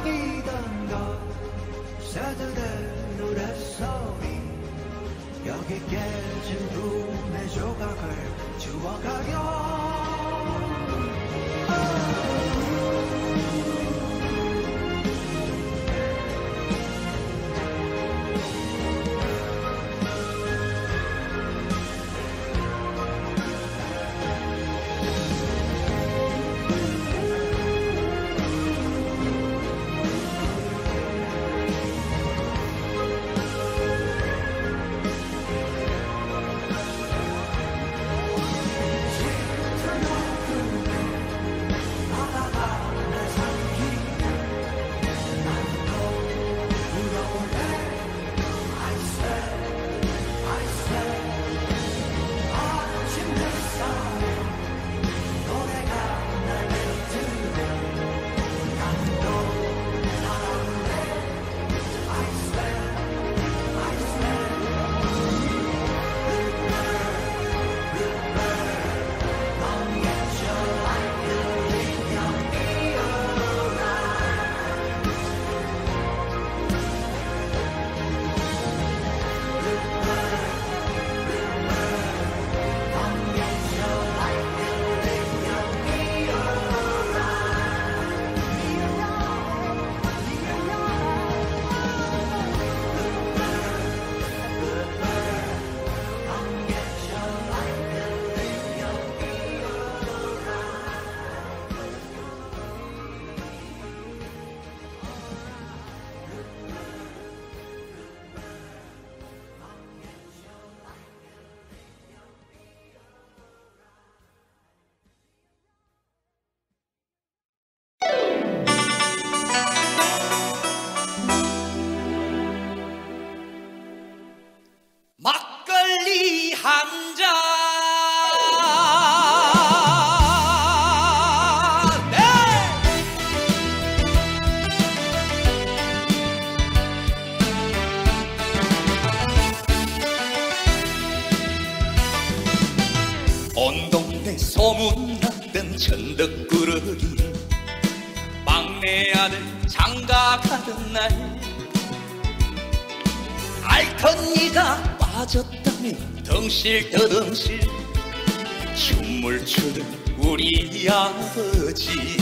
여기던 것 새들의 노랫소리 여기 깨진 꿈의 조각을 주워가요. 막걸리 한 잔. 네. 온 동네 소문났던 천덕꾸러기 막내 아들 장가가던 날 알던 이가 빠졌다며 덩실더덩실 춤을 추던 우리 아버지.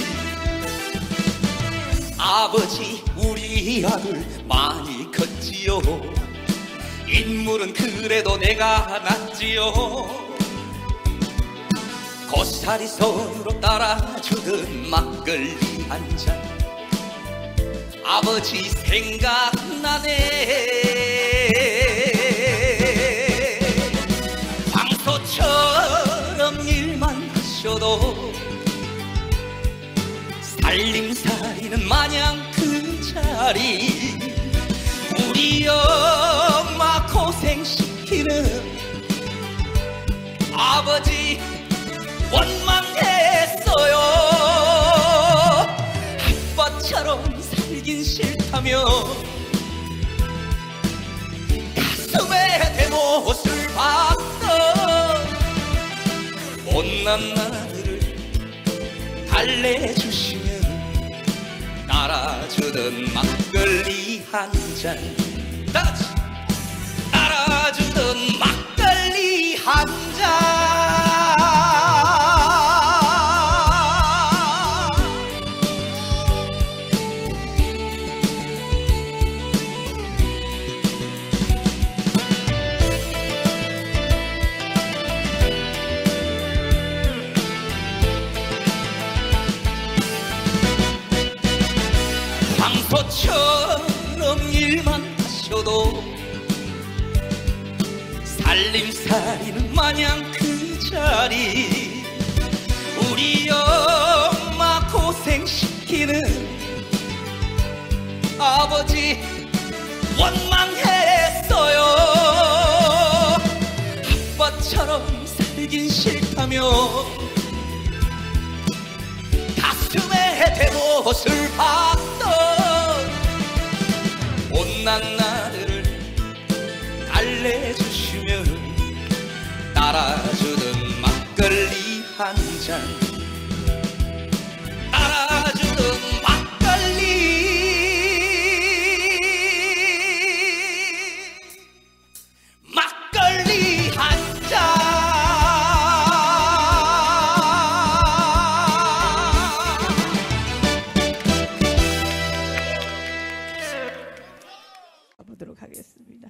아버지 우리 아들 많이 컸지요. 인물은 그래도 내가 낫지요. 고사리 손으로 따라주던 막걸리 한 잔 아버지 생각나네. 황소처럼 일만 하셔도 살림살이는 마냥 그 자리. 우리 엄마 고생시키는 아버지 원망했어요. 아빠처럼 살긴 싫다며 가슴에 대못을 박던 못난 아들을 달래주시면 따라주던 막걸리 한 잔. 다같이 따라주던 막걸리 한 잔. 황소처럼 일만 하셔도 살림살이는 마냥 그 자리. 우리 엄마 고생시키는 아버지 원망했어요. 아빠처럼 살긴 싫다며 가슴에 대못을 박던 못난 아들을 달래주시면 따라주던 막걸리 한 잔. 따라주던 막걸리 보도록 하겠습니다.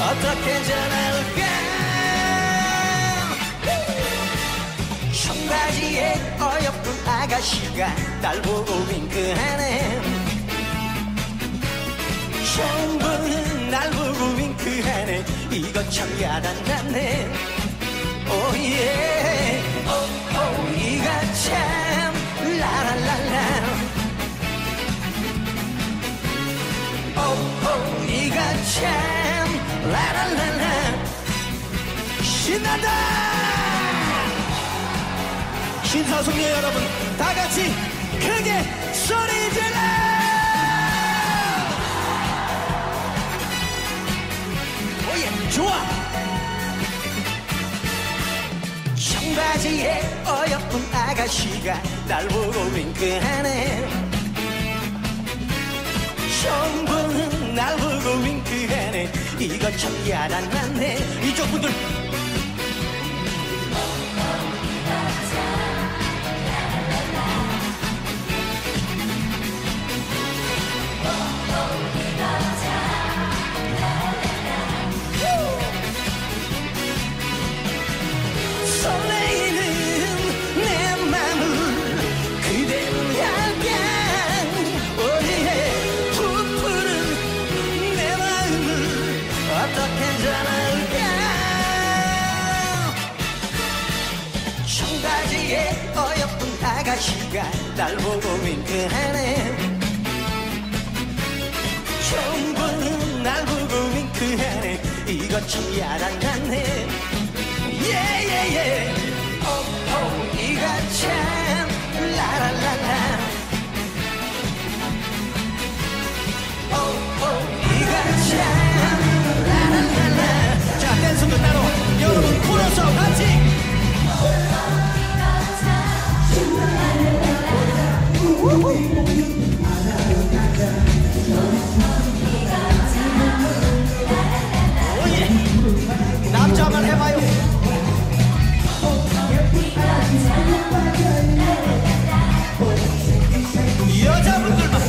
어떻게 전할까. 청바지에 어여쁜 아가씨가 날 보고 윙크하네. 처음 보는 날 보고 윙크하네. 이거 참 야단났네. 오예 이가 참 라라라라. 이가 참 라라라라. 신난다. 신사숙녀 여러분 다같이 크게 소리 질러. 오예 좋아. 청바지에 어여쁜 아가씨가 날 보고 윙크하네. 처음 보는 날 보고 윙크하네. 이거 참 야단났네. 이쪽 분들 설레이는 내 맘을 그대로 향해. 오예 부푸는 내 마음을 어떻게 전할까. 청바지에 어여쁜 아가씨가 날 보고 윙크하네. 처음 보는 날 보고 윙크하네. 이거 참 야단났네. 예예예 이가 참 라라라라. 이가 참 라라라라. 자 댄스도 따로 여러분 불어서 같이. 오예 남자만 해봐요. 여자분들만.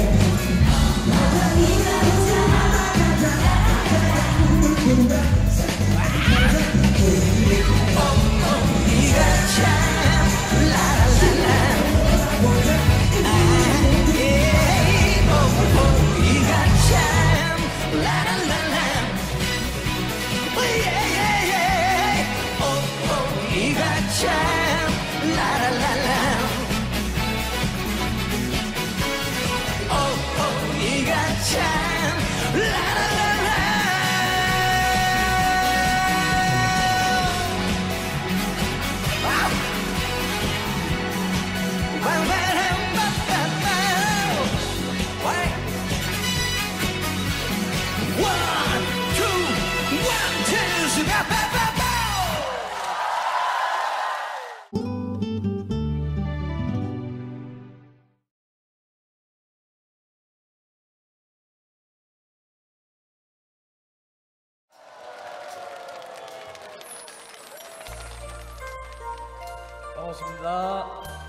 이가 참 라라라라. 이가 참 라라라라. 예예예 이가 참 라라라라. 이가 참 라라라라. 반갑습니다.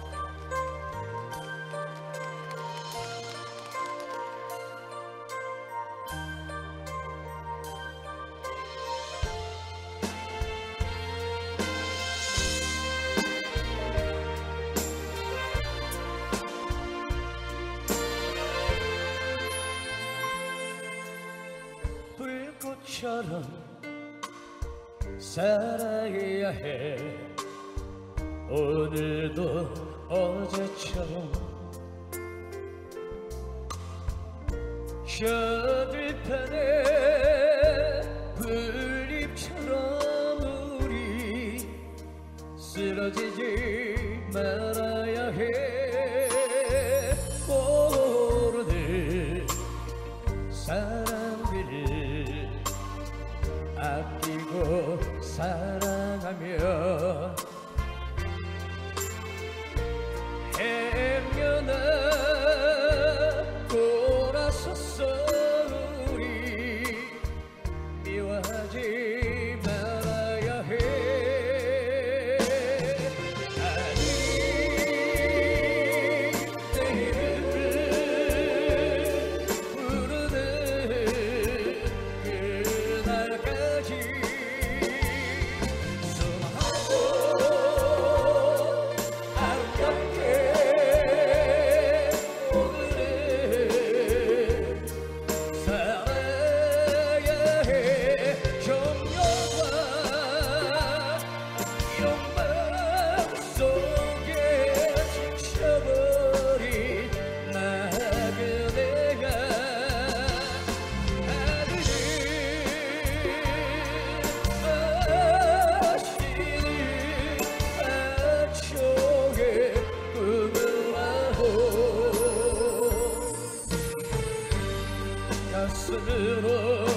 불꽃처럼 살아야 해. 오늘도 어제처럼 셔들판에 불잎처럼 우리 쓰러지지 말아야 해. 모르는 사람들을 아끼고 사랑하며 행여나 돌아섰어 우리 미워하지 말아야 해. 아니 내일을 부르는 그날까지 스스로